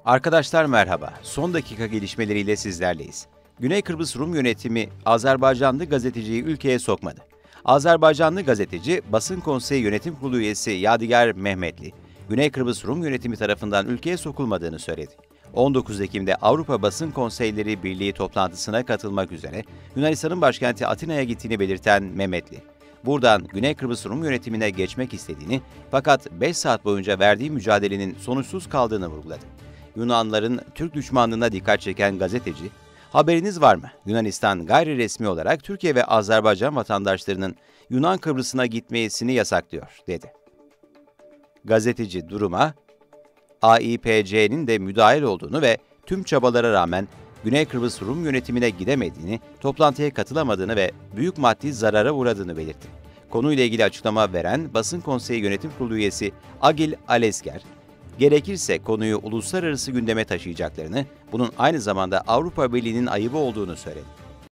Arkadaşlar merhaba. Son dakika gelişmeleriyle sizlerleyiz. Güney Kıbrıs Rum yönetimi Azerbaycanlı gazeteciyi ülkeye sokmadı. Azerbaycanlı gazeteci, Basın Konseyi Yönetim Kurulu üyesi Yadigar Mehmetli, Güney Kıbrıs Rum yönetimi tarafından ülkeye sokulmadığını söyledi. 19 Ekim'de Avrupa Basın Konseyleri Birliği toplantısına katılmak üzere Yunanistan'ın başkenti Atina'ya gittiğini belirten Mehmetli, buradan Güney Kıbrıs Rum yönetimine geçmek istediğini fakat 5 saat boyunca verdiği mücadelenin sonuçsuz kaldığını vurguladı. Yunanların Türk düşmanlığına dikkat çeken gazeteci, "Haberiniz var mı? Yunanistan gayri resmi olarak Türkiye ve Azerbaycan vatandaşlarının Yunan Kıbrıs'ına gitmesini yasaklıyor," dedi. Gazeteci duruma, AİPC'nin de müdahil olduğunu ve tüm çabalara rağmen Güney Kıbrıs Rum yönetimine gidemediğini, toplantıya katılamadığını ve büyük maddi zarara uğradığını belirtti. Konuyla ilgili açıklama veren Basın Konseyi Yönetim Kurulu üyesi Agil Alesker, gerekirse konuyu uluslararası gündeme taşıyacaklarını, bunun aynı zamanda Avrupa Birliği'nin ayıbı olduğunu söyledi.